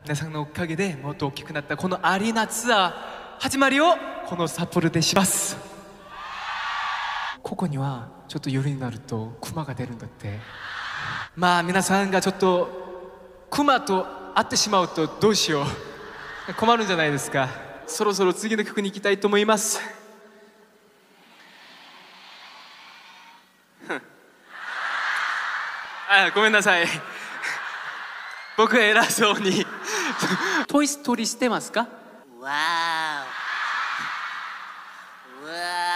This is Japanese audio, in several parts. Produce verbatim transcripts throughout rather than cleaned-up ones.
皆さんのおかげでもっと大きくなったこのアリーナツアー始まりをこの札幌でします。ここにはちょっと夜になるとクマが出るんだって。まあ皆さんがちょっとクマと会ってしまうとどうしよう、困るんじゃないですか。そろそろ次の曲に行きたいと思います。あ、ごめんなさい。僕は偉そうにトイストーリーしてますか？ わー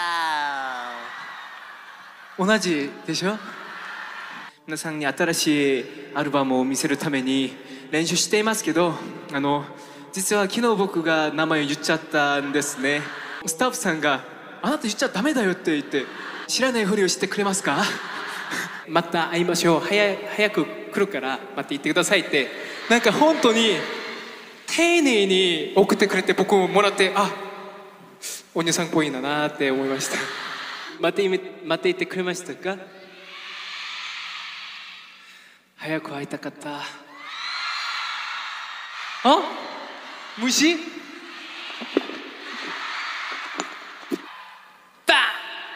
わ同じでしょ。皆さんに新しいアルバムを見せるために練習していますけど、あの実は昨日僕が名前を言っちゃったんですね。スタッフさんがあなた言っちゃダメだよって言って知らないふりをしてくれますか？また会いましょう、早早く来るから待って言ってくださいって、なんか本当に丁寧に送ってくれて、僕ももらって、あ、お兄さんっぽいんだなって思いました。待って待っていてくれましたか？早く会いたかった。あ、虫？バン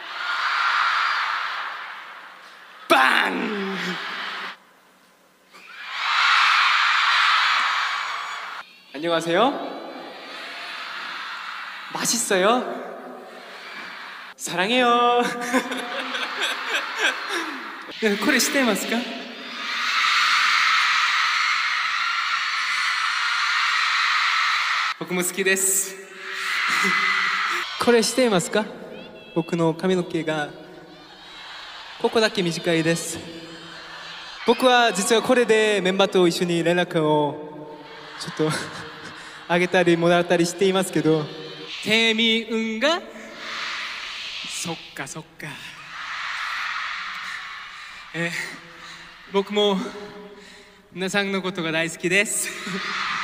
バン。안녕하세요。맛있어요。사랑해요。これ知ってますか？僕も好きです。これ知っていますか？僕の髪の毛がここだけ短いです。僕は実はこれでメンバーと一緒に連絡をちょっとあげたりもらったりしていますけど、テミウンがそっかそっか、えー、僕も皆さんのことが大好きです。